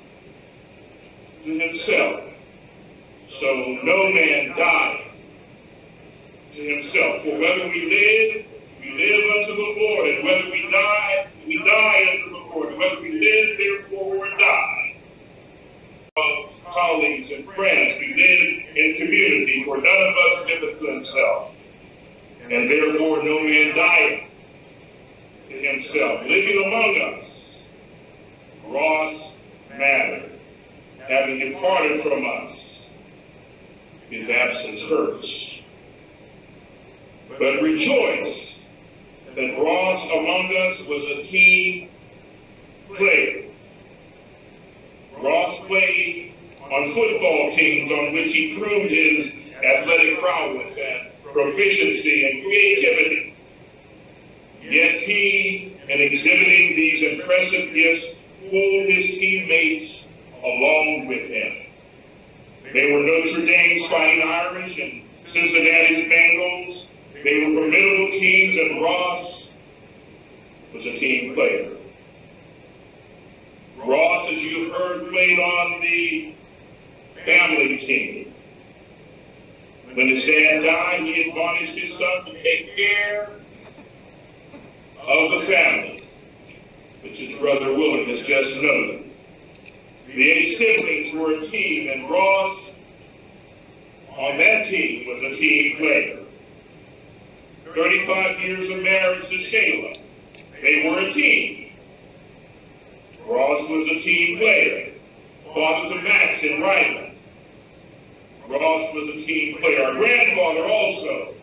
to himself, so no man died to himself. For whether we live, we live unto the Lord, and whether we die, we die unto the Lord. Whether we live, therefore, or die." Of colleagues and friends, we live in community, for none of us liveth to himself, and therefore no man dieth to himself. Living among us, Ross mattered. Having departed from us, his absence hurts. But rejoice that Ross among us was a team player. Ross played on football teams on which he proved his athletic prowess and proficiency and creativity. Yet he, in exhibiting these impressive gifts, pulled his teammates along with him. They were Notre Dame's Fighting Irish and Cincinnati's Bengals. They were formidable teams, and Ross was a team player. Ross, as you've heard, played on the family team. When his dad died, he admonished his son to take care of the family, which his brother Willard has just noted. The eight siblings were a team, and Ross on that team was a team player. thirty-five years of marriage to Shayla, they were a team. Ross was a team player. Father to Max and Ryland. Ross was a team player. Our grandfather also.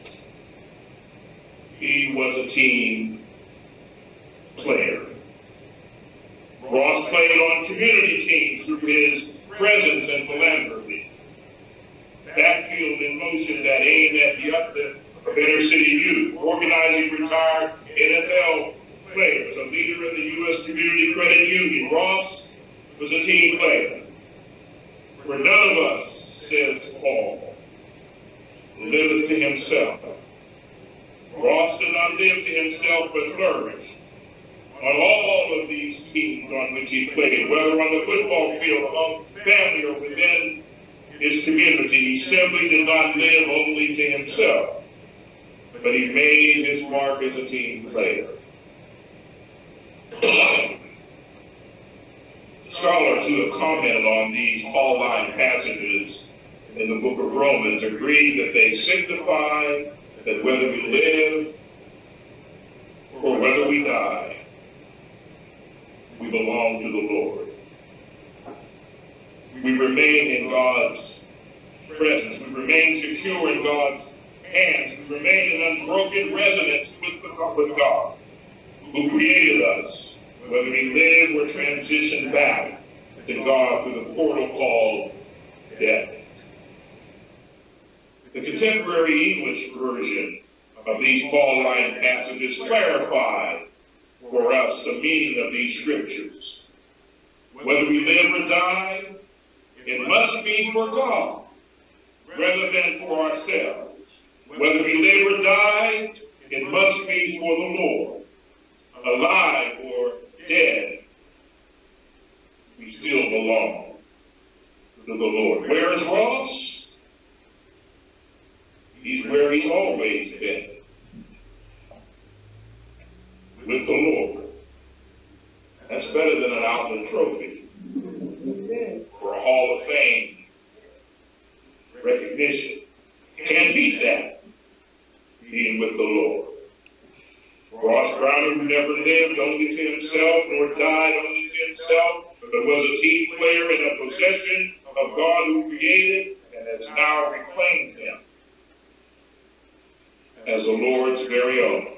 He was a team player. Ross played on community teams through his presence and philanthropy. Backfield in motion that aimed at the uplift of inner city youth, organizing retired N F L players, a leader in the U S Community Credit Union. Ross was a team player. For none of us, says Paul, liveth to himself. Ross did not live to himself, but flourished on all of these teams on which he played, whether on the football field, among family, or within his community. He simply did not live only to himself, but he made his mark as a team player. Scholars who have commented on these Pauline passages in the book of Romans agree that they signify that whether we live or whether we die, we belong to the Lord. We remain in God's presence. We remain secure in God's hands. We remain in unbroken resonance with, the, with God, who created us, whether we live or transition back to God through the portal called death. The contemporary English version of these Pauline passages clarify for us the meaning of these scriptures. Whether we live or die, it must be for God rather than for ourselves. Whether we live or die, it must be for the Lord. Alive or dead, we still belong to the Lord. Where is Ross? He's where he's always been, with the Lord. That's better than an Outland Trophy or a Hall of Fame recognition. Can't beat that, being with the Lord. Ross Browner, who never lived only to himself, nor died only to himself, but was a team player and a possession of God who created and has now reclaimed him as the Lord's very own.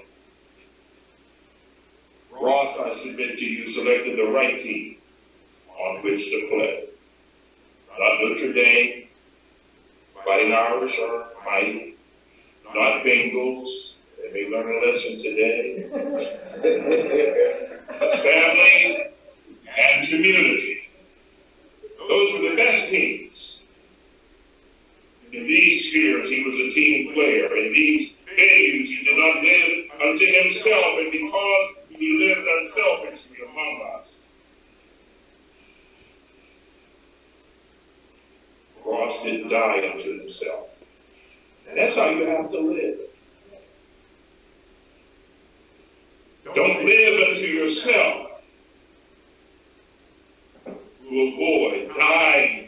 Ross, I submit to you, selected the right team on which to play. Not Notre Dame, Fighting Irish or mighty, not Bengals. They may learn a lesson today. Family and community. Those were the best teams. In these spheres, he was a team player. In these venues, he did not live unto himself, and because he lived unselfishly among us, Ross didn't die unto himself. And that's how you have to live. Don't live unto yourself to avoid dying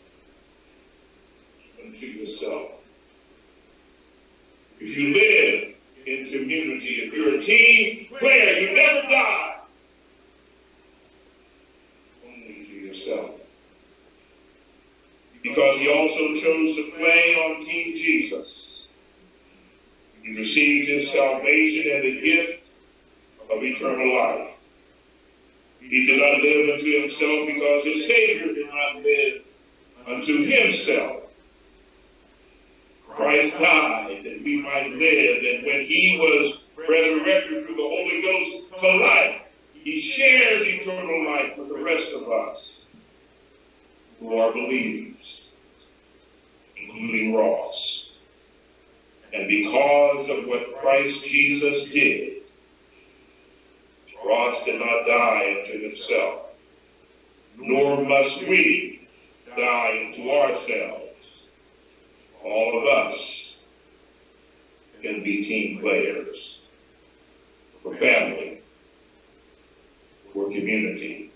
unto yourself. If you live in community, if you're a team player, you never die only to yourself. Because he also chose to play on King Jesus. He received his salvation and the gift of eternal life. He did not live unto himself because his Savior did not live unto himself. Christ died that we might live, and when he was resurrected through the Holy Ghost to life, he shares eternal life with the rest of us who are believers, including Ross. And because of what Christ Jesus did, Ross did not die unto himself, nor must we die unto ourselves. All of us can be team players for family, for community,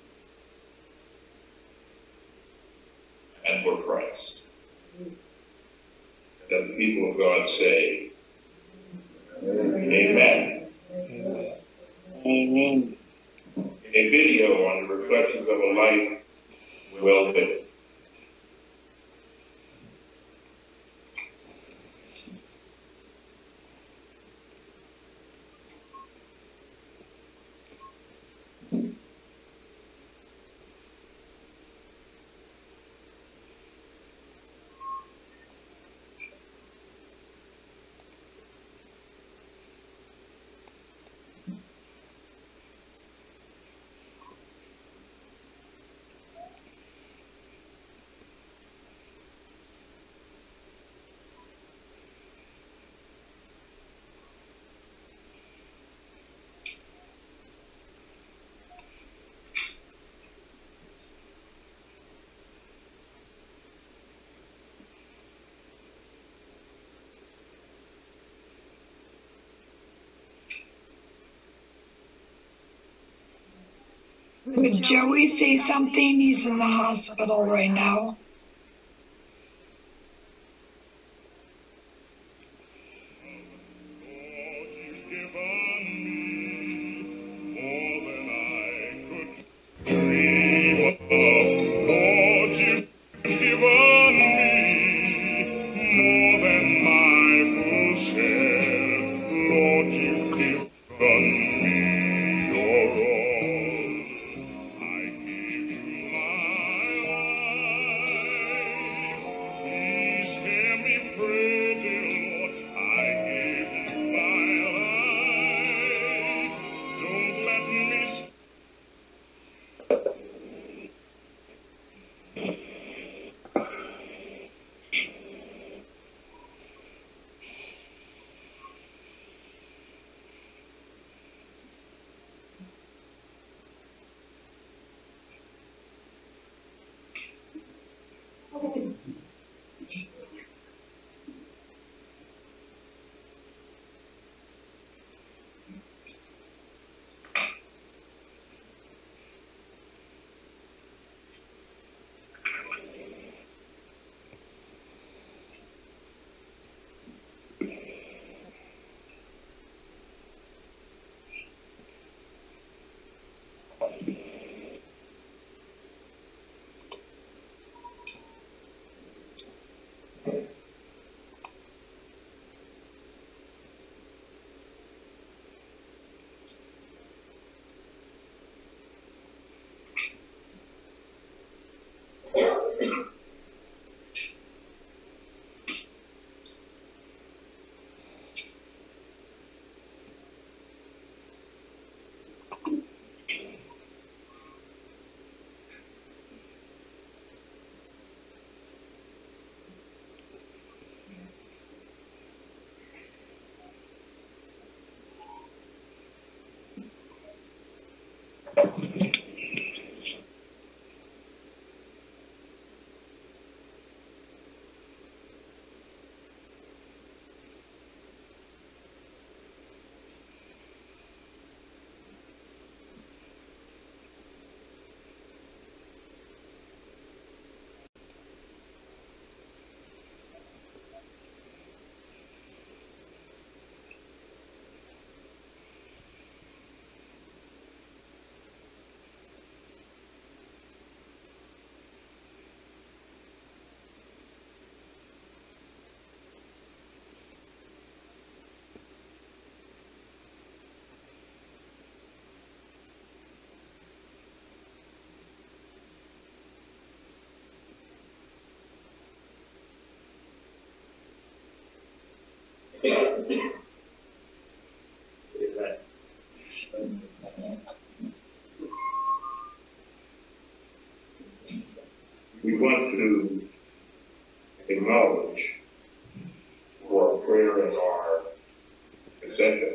and for Christ. That the people of God say, Amen. Amen. Amen. A video on the reflections of a life well lived. Would Joey say something? He's in the hospital right now. We want to acknowledge for our prayer and our accession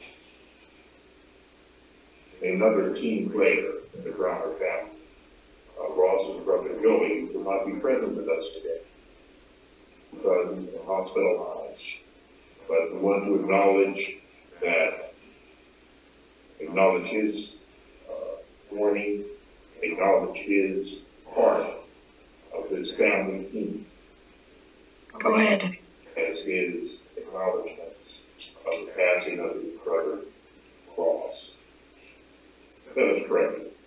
another team player in the Crowner family, uh, Ross's brother Joey, who will not be present with us today because he's hospitalized. But we want to acknowledge that, acknowledge his uh, warning, acknowledge his part of his family team. Go ahead. As his acknowledgments of the passing of his brother, Ross. Let us pray.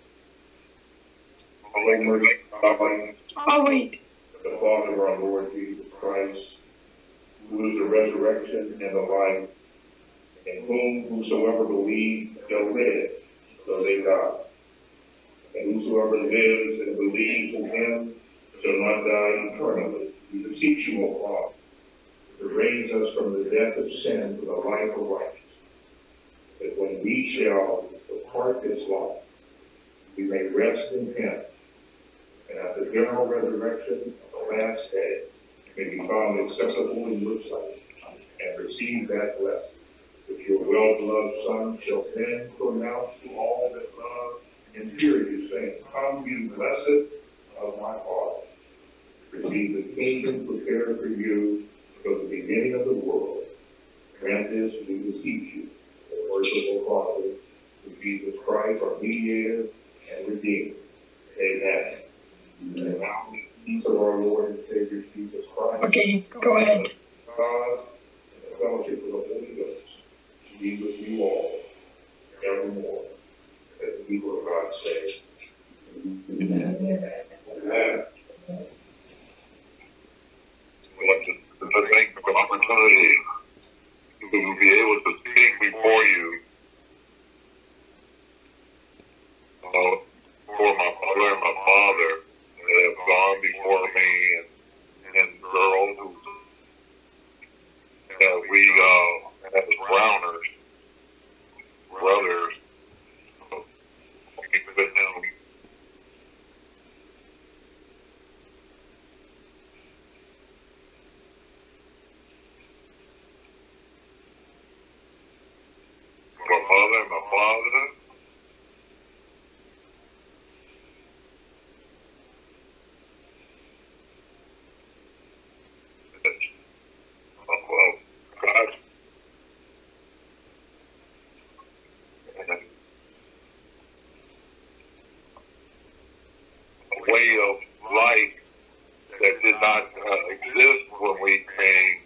O merciful God, Oh, wait. the Father of our Lord Jesus Christ, who is the resurrection and the life, in whom whosoever believes shall live, though they die. And whosoever lives and believes in him shall not die eternally. We beseech you, O Father, to raise us from the death of sin to the life of righteousness, that when we shall depart this life, we may rest in him, and at the general resurrection of the last day, may be found acceptable in your sight, and receive that blessing, which your well-beloved Son shall then pronounce to all that love and fear you, saying, Come, you blessed of my Father, receive the kingdom prepared for you from the beginning of the world. Grant this, we beseech you, O merciful Father, through Jesus Christ, our mediator, and Redeemer. Amen. And now, in the peace of our Lord and Savior Jesus Christ. Okay, go ahead. God, and the fellowship of the Holy Ghost, be with you all, evermore. As the people of God say, Amen. Amen. I'd like to, to thank you for the opportunity to be able to speak before you. Uh, for my mother and my father that have gone before me, and, and girls who that we uh, as Browners, brothers, uh, with them. My mother and my father, God, a way of life that did not uh, exist when we came